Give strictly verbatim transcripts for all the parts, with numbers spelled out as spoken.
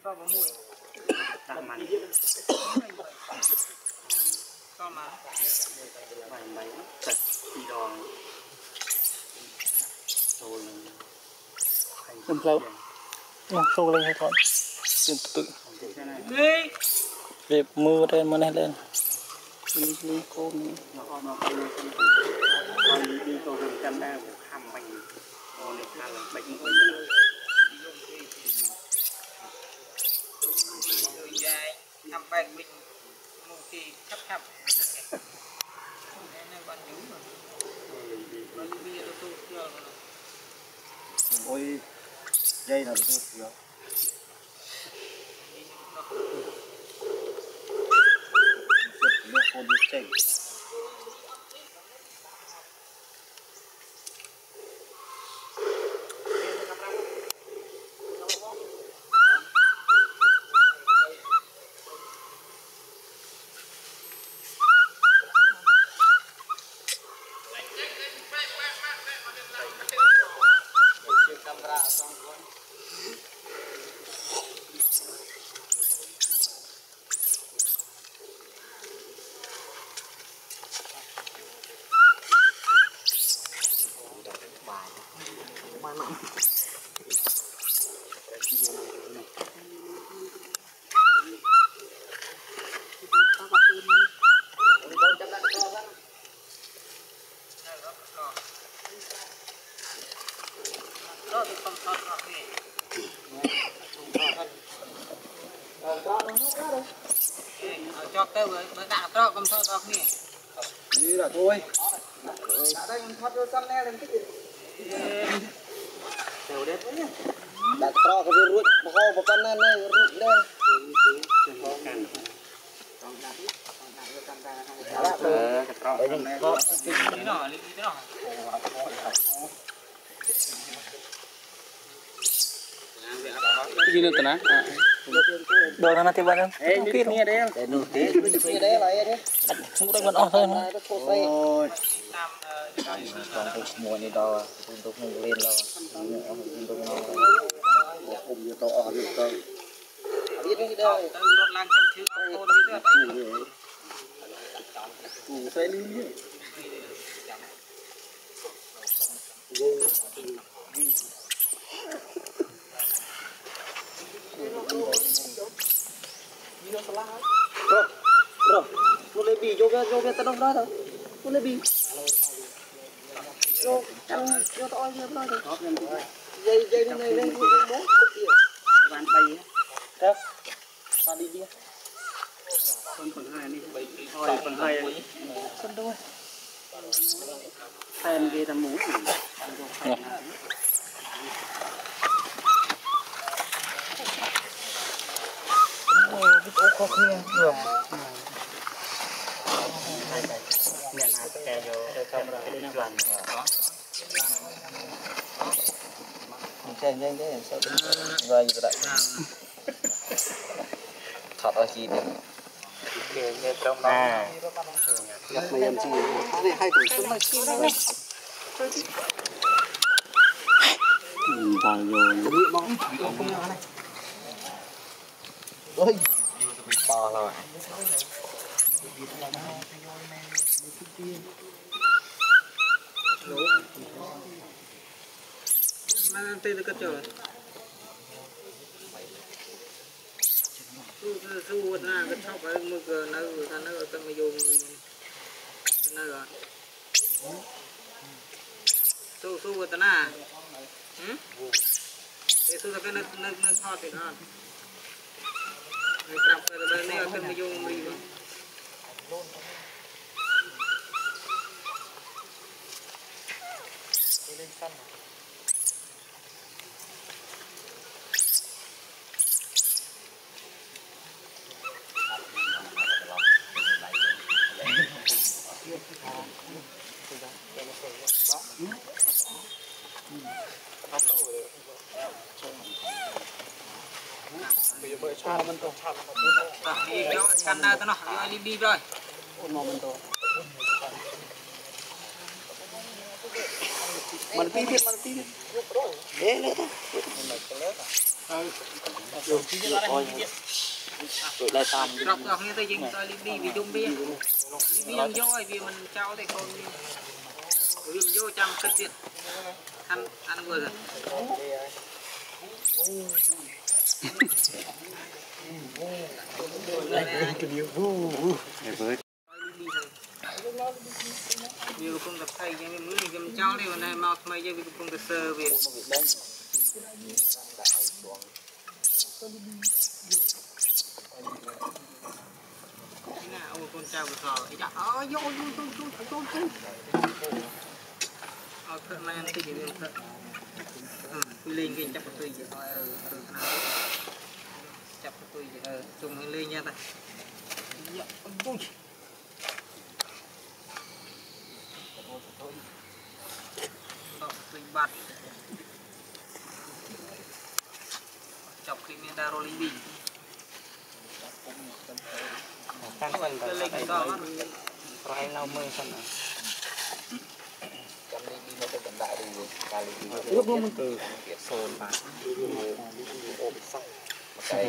cho vào mùi đạm mặn cho mà vài mấy sạch đi đòn rồi đâm lâu nó sâu lên hay thôi tự tự đẹp mưa đây mà này lên đi đi cô nó nó đi cầu đường chân đây hầm mình còn để thang bệnh mũi dài hầm bệnh mình một kỳ thấp thấp nên bạn nhú mà nó bia nó tốt chưa ôi dây là tốt chưa nước con đi chảy đó thì không thoát hoặc gì cho tới với với đạo đó không thoát hoặc gì đi là thôi ở đây mình thoát rồi con này làm cái gì đều đẹp đấy nhá đặt to cái rút bao bao con này này rút đây lý nọ lý thế nọ gì nữa tao đồ nó thì bao nhiêu cái này đây để nụ tí cái đấy là đấy không có còn thôi ôi còn thuộc mùa này đó untuk lên lo untuk nó cùng như to ở được cơ biết cái đây rốt lang trong thiếu con như thế này sẽ đi rồi rồi nó lấy bì vô cái vô cái tao đông đó thôi nó lấy bì vô ăn vô tao ăn thôi thôi dây dây này lên vô bố cục gì bán bay đó ta đi đi con phần hai đi thôi phần hai con đôi fan kia ta muốn ô khó khăn được nhà nào kè vô không rồi đi làm đó chơi nhanh thế sao rồi vậy đấy thật ở chi này kè nghe trong đó gặp mấy em chi này hai tuổi sớm hai chi đó vào vô ôi to rồi mà tên là cái chỗ su su na cái thóc ở mực nơi người ta nơi ta mới dùng nơi rồi su su người ta na cái su cái nơi nơi nơi thóc thì ngon người trồng cái bên này cái mới dùng đi lên xanh bây giờ cha mình to đi cho căn nào tao nó đi đi rồi ôn mò mình to mình pi pi mình pi pi deh lihat tụi lại tam rọc rọc như tôi dừng tôi đi vì dung bia vì dung vô vì mình trao thì con vì mình vô trong cất điện ăn ăn vừa rồi nhiều công tập thầy cho mình mới mình trao đi hôm nay mau mấy giờ vì công tập sơ việc con trâu của thò ấy đó vô vô vô vô vô vô ở thợ này ăn cái gì vậy thợ quy lên cái chặt cái gì thôi chặt cái gì chung lên nha ta bát chọc cái miếng đá rolling bean tan phần cái lên đó rồi lau mưa xong rồi trong đi đi nó phải cầm đại đi cali đi lúc lúc mình từ sồn mà ôm xong cái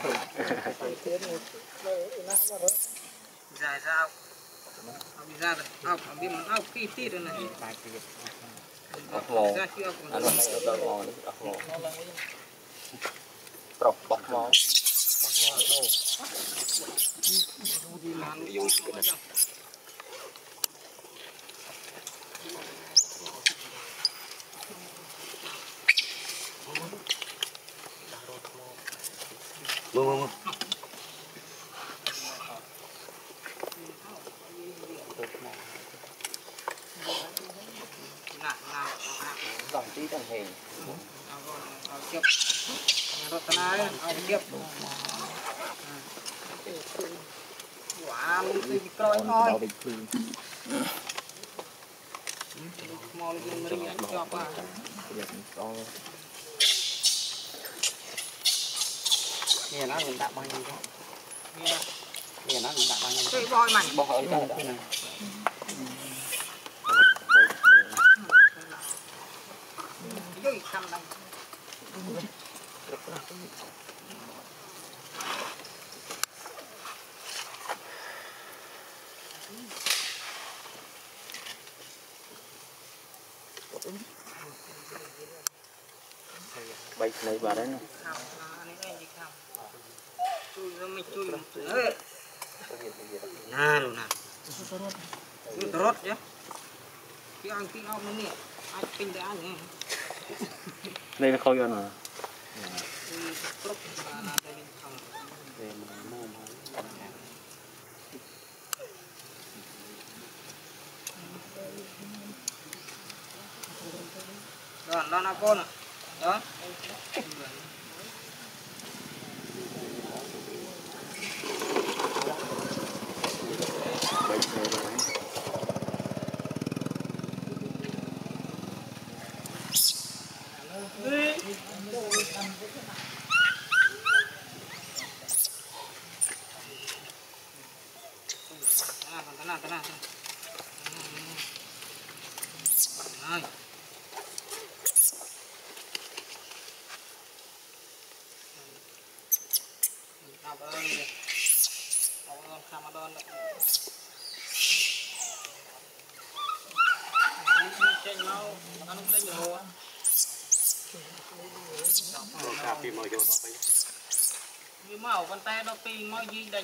dài saoเอาไปra rồiเอาเอาไปมันเอาขี้ที่ด้วยนะ ốc mò ra chưa còn anh nói cái ốc mò ốc mò trọc bọc mò đi làm vô cái này mưa mưa mưa nè nè dòng tí thằng hề เอาเก็บรถนาเอาเก็บหวานตีกรอยอ้อยมองกินมันยังชอบอ่ะ nghe nó mình đặt bao nhiêu đó nghe nó mình đặt bao nhiêu cái bòi mảnh bỏ ở đây cái này dưới thăm đây bay lấy vào đấy nè chui ra mới chui nè luôn nè chui rốt chứ cái ăn cái ong này ai kinh đã nhỉ đây là khâu cho nó rồi đó là con đó tenang, tenang, tenang. Ay. Ramadan deh. Ramadan, Ramadan deh. Ini cek mau makan udah jauh. cà phê màu vô vậy Như màu con tay đó pin mau gì đành.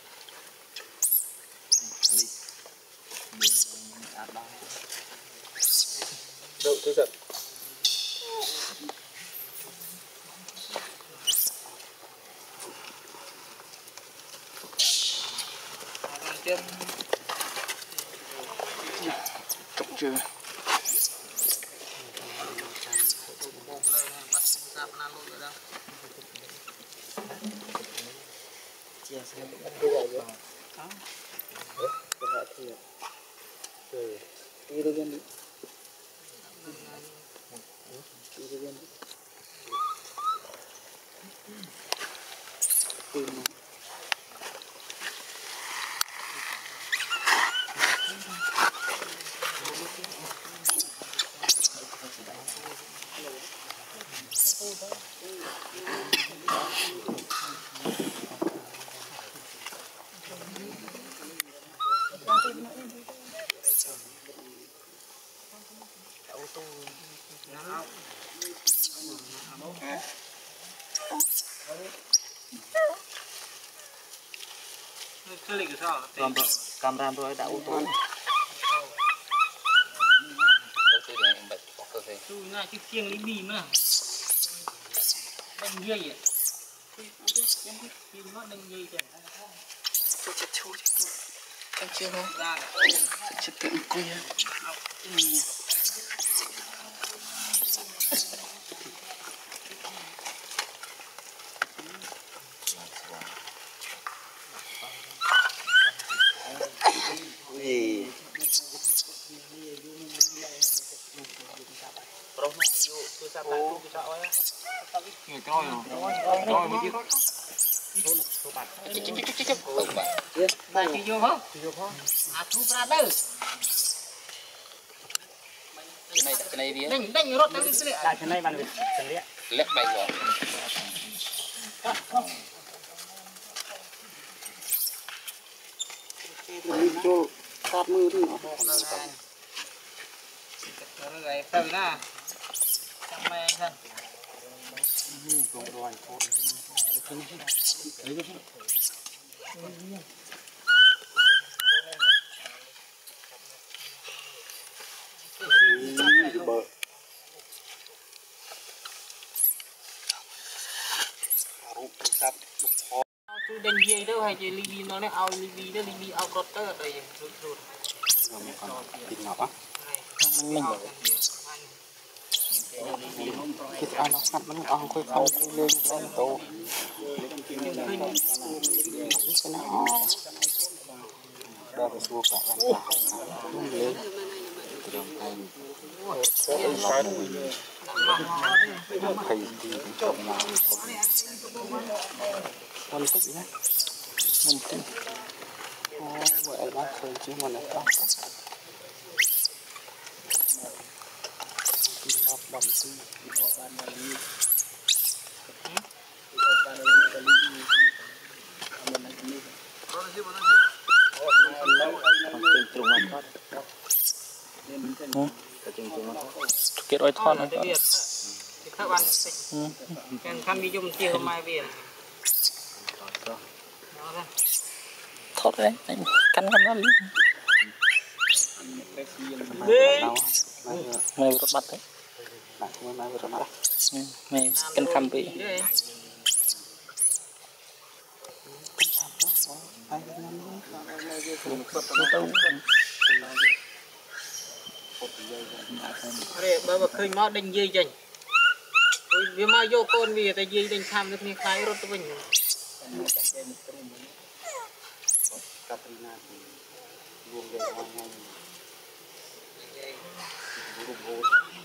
đâu tôi giận Chưa. Chọc chưa. chia sẻ cái này vậy hả cái này thì rồi đi đâu đi đi đâu đi tìm Hãy subscribe cho kênh Ghiền Mì Gõ để không bỏ lỡ những video hấp dẫn. cái lịch sao cam cam ram rồi đã ô tô tôi ngay cái chiêng lấy bì mà đánh dây vậy nó đánh dây chẳng tôiจะชูจะเชื่อไหม ra จะตึงกุย gì người coi rồi coi mới biết này vô không à thu ra đây cái này cái này đi đánh đánh rót tới cái đại thế này bạn được chân lẽ lép bay rồi cho sátมือที่ rồi từ ra chẳng mày thân bờ tôi đánh dây đâu hay chơi livi nó đấy ao livi đó livi ao cọt tới ở đây rụt rụt thịt ngọc á mình thịt ăn nó ngặt nó ăn khơi không lên lên tổ cái nó đo cái xua cả làm tàu lên đường thành thầy thì trồng nào con thích nhé mình thích vậy bác khơi chứ mà lại không đọc đọc tí kết ôi thon này các bạn cần khăn đi dùng chiều mai về thốt đấy cắn cắn lắm mày vừa bắt đấy mày vừa bắt mày cắn khăm bị để bà bà khơi máu đánh dây chành vì mà vô con vì tại dây đánh tham được như khai rồi tôi bình Katrina thì buông về hoang ngay buông vô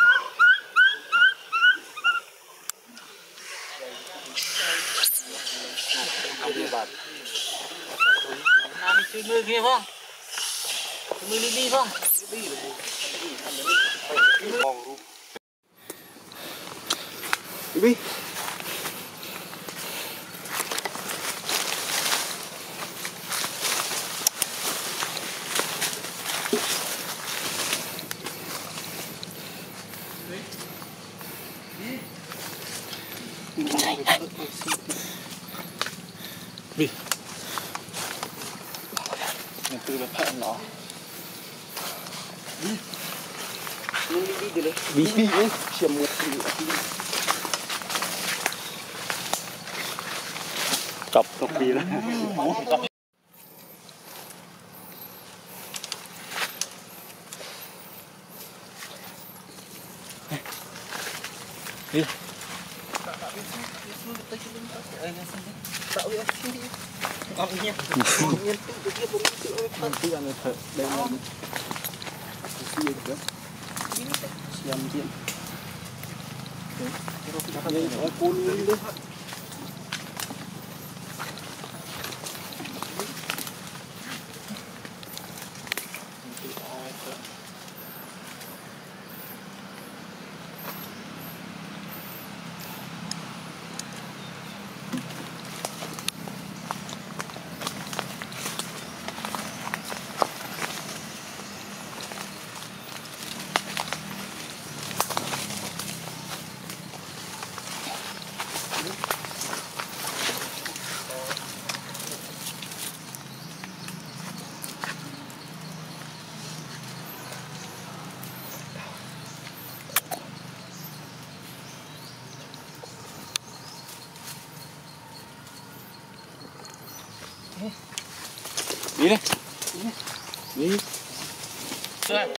không đi bật làm chơi mưa kia không mưa đi đi không đi đi mình từ là phận nó đi đi đi đi đi đi đi chiếm một cặp cặp đi đó đi tạo ra xin đi ngon nhé ngon nhé tự nhiên bụng tự ơi thân tự ăn thở đây là xiên được xiên xiên đây nó côn lên đấy Thank you. đi đi đi